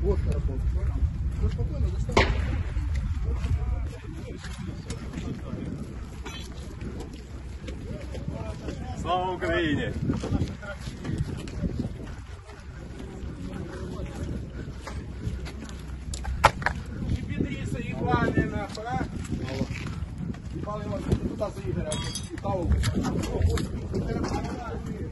Вот карапон. Ну, спокойно, доставай. Слава Україні! Підріса Іванівна, а? Іванівна, депутат Ігоря, і Павло.